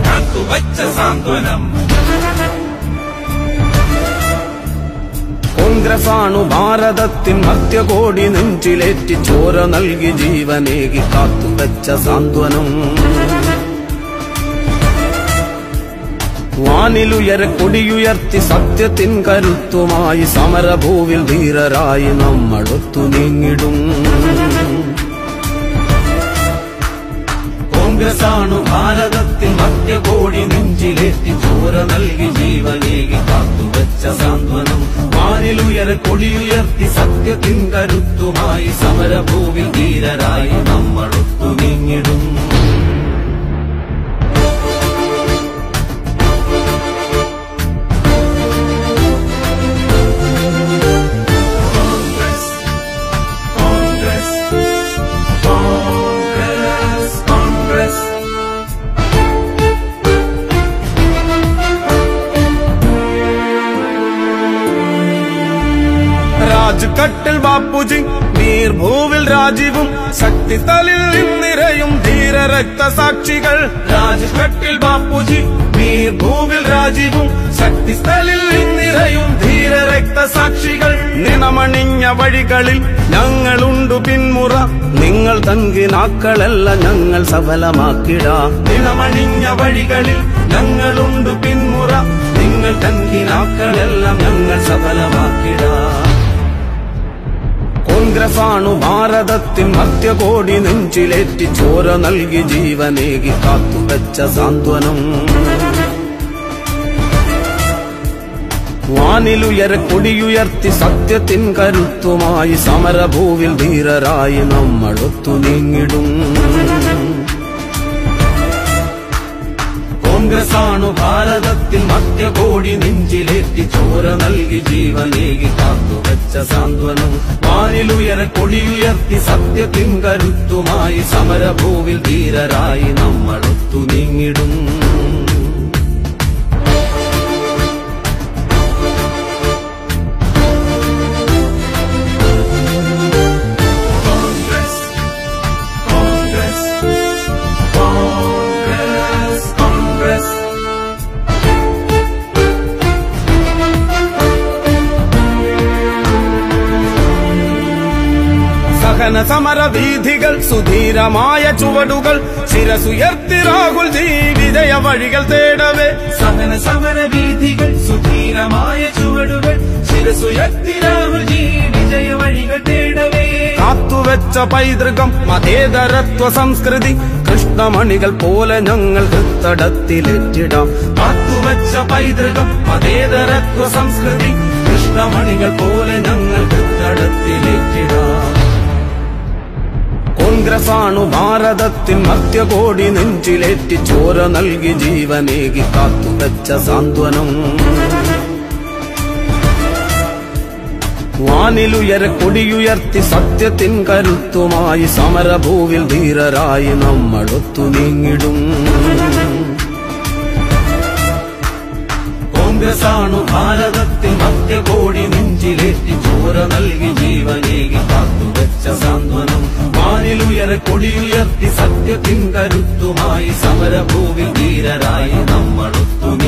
കാത്തുവച്ച സാന്ത്വനം. കോൺഗ്രസാണു ഭാരതത്തിൻ മധ്യകോടി നെഞ്ചിലേറ്റി ചോര നൽകി ജീവനേകി കാത്തുവച്ച സാന്ത്വനം. വാനിലുയര കൊടിയുയർത്തി സത്യത്തിൻ കരുത്തുമായി സമരഭൂവിൽ ധീരരായി നമ്മളൊത്തു നീങ്ങിടും. കോൺഗ്രസാണു ഭാരതത്തിൻ മധ്യകോടി നെഞ്ചിലേറ്റി ചോര നൽകി ജീവനേകി കാത്തുവച്ച സാന്ത്വനം. വാനിലുയര കൊടിയുയർത്തി സത്യത്തിൻ കരുത്തുമായി സമരഭൂവിൽ ധീരരായി നമ്മളൊത്തു നീങ്ങിടും. രാജ്കട്ടിൽ ബാപ്പുജി നീർഭൂവിൽ രാജീവും ശക്തിസ്ഥലിൽ നിറയും ധീര രക്തസാക്ഷികൾ. രാജ്കട്ടിൽ ബാപ്പുജി നീർഭൂവിൽ രാജീവും ശക്തിസ്ഥലിൽ നിറയും ധീര രക്തസാക്ഷികൾ. നിണമണിഞ്ഞ വഴികളിൽ ഞങ്ങളുണ്ടു പിന്മുറ, നിങ്ങൾ തങ്കിനാക്കളല്ല ഞങ്ങൾ സഫലമാക്കിടാം. നിണമണിഞ്ഞ വഴികളിൽ ഞങ്ങളുണ്ടു പിന്മുറ, നിങ്ങൾ തങ്കിനാക്കളെല്ലാം ഞങ്ങൾ സഫലമാക്കിടാം. കോൺഗ്രസാണു ഭാരതത്തിൻ മധ്യകോടി നെഞ്ചിലേറ്റി ചോര നൽകി ജീവനേകി കാത്തുവച്ച സാന്ത്വനം. വാനിലുയര കൊടിയുയർത്തി സത്യത്തിൻ കരുത്തുമായി സമരഭൂവിൽ ധീരരായി നമ്മളൊത്തു നീങ്ങിടും. കോൺഗ്രസാണു ഭാരതത്തിൽ മധ്യകോടി നെഞ്ചിലേറ്റി ചോര നൽകി ജീവനേകി കാത്തുവച്ച സാന്ത്വനം. വാനിലുയര കൊടിയുയർത്തി സത്യത്തിൻ കരുത്തുമായി സമരഭൂവിൽ ധീരരായി നമ്മളൊത്തു നീങ്ങിടും. സഹന സമരവീഥികൾ സുധീരമായ ചുവടുകൾ ശിരസുയർത്തി രാഹുൽ ജി വിജയ വഴികൾ തേടവേ. സഹന സമരവീഥികൾ സുധീരമായ ചുവടുകൾ ശിരസുയർത്തി രാഹുൽ ജി വിജയ വഴികൾ തേടവേ. കാത്തുവെച്ച പൈതൃകം മതേതരത്വ സംസ്കൃതി കൃഷ്ണമണികൾ പോലെ ഞങ്ങൾ ഹൃത്തടത്തിലേറ്റിടാം. കാത്തുവെച്ച പൈതൃകം മതേതരത്വ സംസ്കൃതി കൃഷ്ണമണികൾ പോലെ ഞങ്ങൾ ഹൃത്തടത്തിലേറ്റിടാം. കോൺഗ്രസാണു ഭാരതത്തിൻ മധ്യകോടി നെഞ്ചിലേറ്റി ചോര നൽകി ജീവനേകി കാത്തുവച്ച സാന്ത്വനം. വാനിലുയര കൊടിയുയർത്തി സത്യത്തിൻ കരുത്തുമായി സമരഭൂവിൽ ധീരരായി നമ്മളൊത്തു നീങ്ങിടും. കോൺഗ്രസാണു ഭാരതത്തിൽ മധ്യകോടി നെഞ്ചിലേറ്റി ചോര നൽകി ജീവനേകി കാത്തുവച്ച സാന്ത്വനം. വാനിലുയര കൊടിയുയർത്തി സത്യത്തിൻ കരുത്തുമായി സമരഭൂവിൽ ധീരരായി നമ്മളൊത്തു